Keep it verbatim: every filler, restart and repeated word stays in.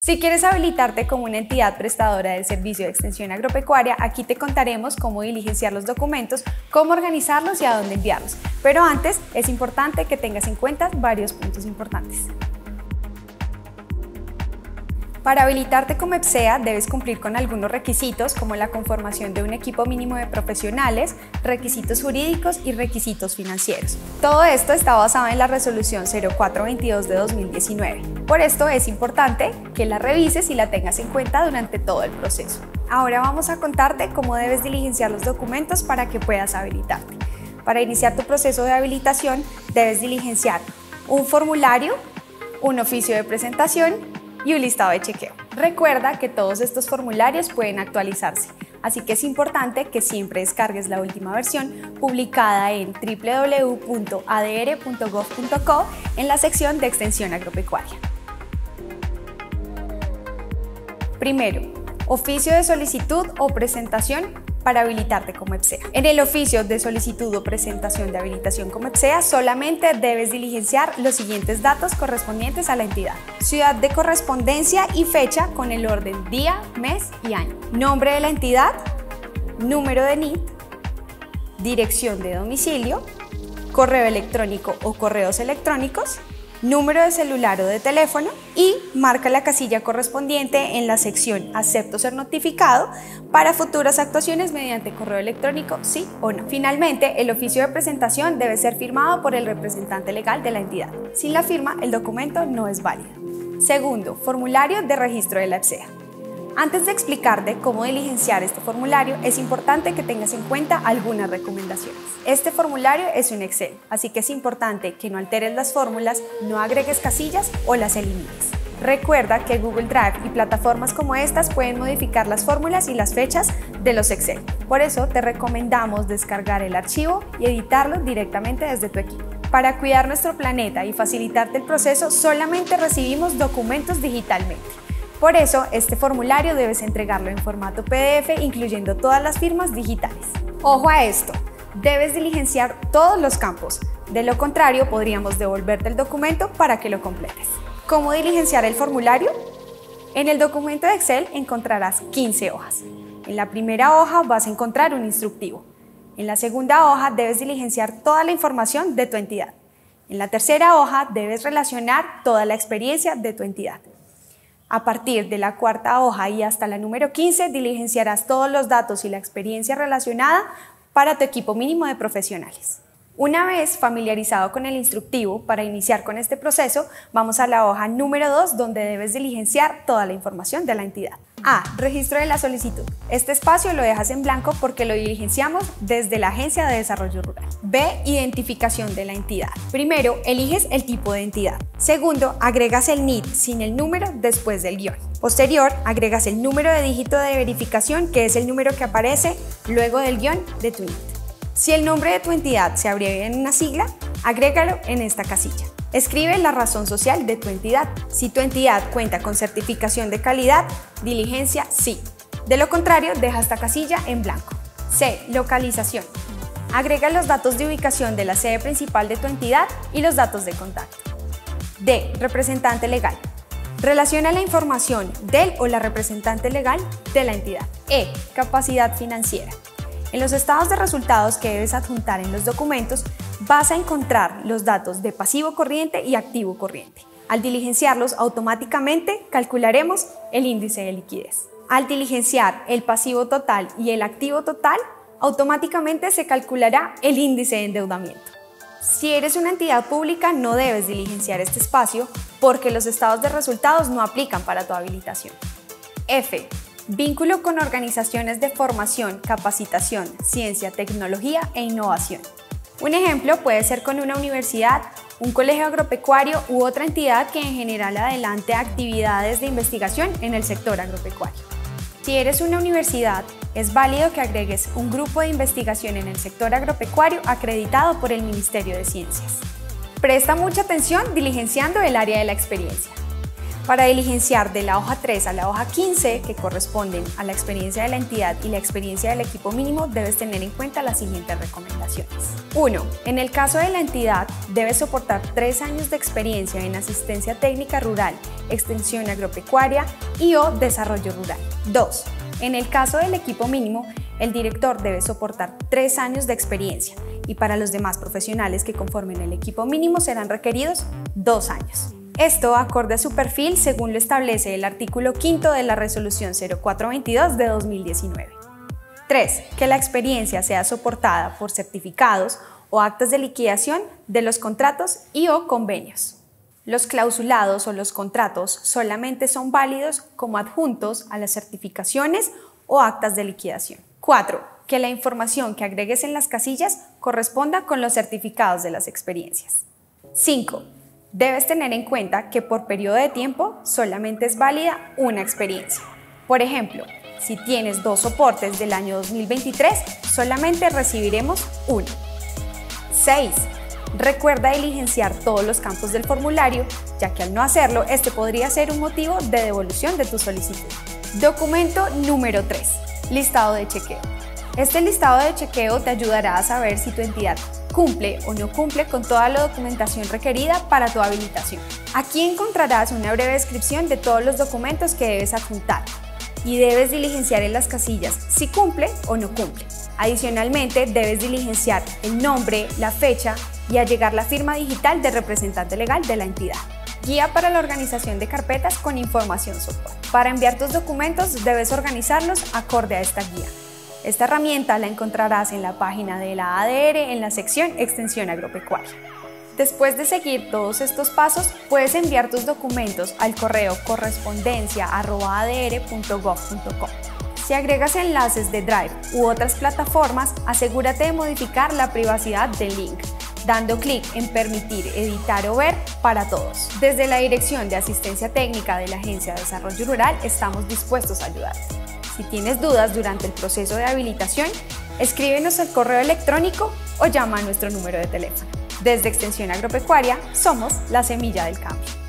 Si quieres habilitarte como una entidad prestadora del servicio de extensión agropecuaria, aquí te contaremos cómo diligenciar los documentos, cómo organizarlos y a dónde enviarlos. Pero antes, es importante que tengas en cuenta varios puntos importantes. Para habilitarte como EPSEA debes cumplir con algunos requisitos como la conformación de un equipo mínimo de profesionales, requisitos jurídicos y requisitos financieros. Todo esto está basado en la resolución cero cuatro veintidós de dos mil diecinueve. Por esto es importante que la revises y la tengas en cuenta durante todo el proceso. Ahora vamos a contarte cómo debes diligenciar los documentos para que puedas habilitarte. Para iniciar tu proceso de habilitación debes diligenciar un formulario, un oficio de presentación y un listado de chequeo. Recuerda que todos estos formularios pueden actualizarse, así que es importante que siempre descargues la última versión publicada en w w w punto a d r punto gov punto co en la sección de extensión agropecuaria. Primero, oficio de solicitud o presentación para habilitarte como EPSEA. En el oficio de solicitud o presentación de habilitación como EPSEA solamente debes diligenciar los siguientes datos correspondientes a la entidad: ciudad de correspondencia y fecha con el orden día, mes y año, nombre de la entidad, número de N I T, dirección de domicilio, correo electrónico o correos electrónicos, número de celular o de teléfono y marca la casilla correspondiente en la sección Acepto ser notificado para futuras actuaciones mediante correo electrónico, sí o no. Finalmente, el oficio de presentación debe ser firmado por el representante legal de la entidad. Sin la firma, el documento no es válido. Segundo, formulario de registro de la EPSEA. Antes de explicarte cómo diligenciar este formulario, es importante que tengas en cuenta algunas recomendaciones. Este formulario es un Excel, así que es importante que no alteres las fórmulas, no agregues casillas o las elimines. Recuerda que Google Drive y plataformas como estas pueden modificar las fórmulas y las fechas de los Excel. Por eso te recomendamos descargar el archivo y editarlo directamente desde tu equipo. Para cuidar nuestro planeta y facilitarte el proceso, solamente recibimos documentos digitalmente. Por eso, este formulario debes entregarlo en formato P D F, incluyendo todas las firmas digitales. Ojo a esto, debes diligenciar todos los campos, de lo contrario podríamos devolverte el documento para que lo completes. ¿Cómo diligenciar el formulario? En el documento de Excel encontrarás quince hojas. En la primera hoja vas a encontrar un instructivo. En la segunda hoja debes diligenciar toda la información de tu entidad. En la tercera hoja debes relacionar toda la experiencia de tu entidad. A partir de la cuarta hoja y hasta la número quince, diligenciarás todos los datos y la experiencia relacionada para tu equipo mínimo de profesionales. Una vez familiarizado con el instructivo, para iniciar con este proceso, vamos a la hoja número dos, donde debes diligenciar toda la información de la entidad. A. Registro de la solicitud. Este espacio lo dejas en blanco porque lo diligenciamos desde la Agencia de Desarrollo Rural. B. Identificación de la entidad. Primero, eliges el tipo de entidad. Segundo, agregas el N I T sin el número después del guión. Posterior, agregas el número de dígito de verificación, que es el número que aparece luego del guión de tu N I T. Si el nombre de tu entidad se abrevia en una sigla, agrégalo en esta casilla. Escribe la razón social de tu entidad. Si tu entidad cuenta con certificación de calidad, diligencia sí. De lo contrario, deja esta casilla en blanco. C. Localización. Agrega los datos de ubicación de la sede principal de tu entidad y los datos de contacto. D. Representante legal. Relaciona la información del o la representante legal de la entidad. E. Capacidad financiera. En los estados de resultados que debes adjuntar en los documentos, vas a encontrar los datos de pasivo corriente y activo corriente. Al diligenciarlos, automáticamente calcularemos el índice de liquidez. Al diligenciar el pasivo total y el activo total, automáticamente se calculará el índice de endeudamiento. Si eres una entidad pública, no debes diligenciar este espacio porque los estados de resultados no aplican para tu habilitación. F. Vínculo con organizaciones de formación, capacitación, ciencia, tecnología e innovación. Un ejemplo puede ser con una universidad, un colegio agropecuario u otra entidad que en general adelante actividades de investigación en el sector agropecuario. Si eres una universidad, es válido que agregues un grupo de investigación en el sector agropecuario acreditado por el Ministerio de Ciencias. Presta mucha atención diligenciando el área de la experiencia. Para diligenciar de la hoja tres a la hoja quince, que corresponden a la experiencia de la entidad y la experiencia del equipo mínimo, debes tener en cuenta las siguientes recomendaciones. uno. En el caso de la entidad, debes soportar tres años de experiencia en asistencia técnica rural, extensión agropecuaria y o desarrollo rural. dos. En el caso del equipo mínimo, el director debe soportar tres años de experiencia y para los demás profesionales que conformen el equipo mínimo serán requeridos dos años. Esto acorde a su perfil según lo establece el artículo quinto de la Resolución cero cuatro veintidós de dos mil diecinueve. tres. Que la experiencia sea soportada por certificados o actas de liquidación de los contratos y o convenios. Los clausulados o los contratos solamente son válidos como adjuntos a las certificaciones o actas de liquidación. cuatro. Que la información que agregues en las casillas corresponda con los certificados de las experiencias. cinco. Debes tener en cuenta que por periodo de tiempo solamente es válida una experiencia. Por ejemplo, si tienes dos soportes del año dos mil veintitrés, solamente recibiremos uno. seis. Recuerda diligenciar todos los campos del formulario, ya que al no hacerlo, este podría ser un motivo de devolución de tu solicitud. Documento número tres. Listado de chequeo. Este listado de chequeo te ayudará a saber si tu entidad cumple o no cumple con toda la documentación requerida para tu habilitación. Aquí encontrarás una breve descripción de todos los documentos que debes adjuntar y debes diligenciar en las casillas si cumple o no cumple. Adicionalmente, debes diligenciar el nombre, la fecha y allegar la firma digital del representante legal de la entidad. Guía para la organización de carpetas con información software. Para enviar tus documentos debes organizarlos acorde a esta guía. Esta herramienta la encontrarás en la página de la A D R en la sección Extensión Agropecuaria. Después de seguir todos estos pasos, puedes enviar tus documentos al correo correspondencia arroba a d r punto gov punto co. Si agregas enlaces de Drive u otras plataformas, asegúrate de modificar la privacidad del link, dando clic en Permitir, editar o ver para todos. Desde la Dirección de Asistencia Técnica de la Agencia de Desarrollo Rural estamos dispuestos a ayudarte. Si tienes dudas durante el proceso de habilitación, escríbenos al correo electrónico o llama a nuestro número de teléfono. Desde Extensión Agropecuaria, somos la semilla del cambio.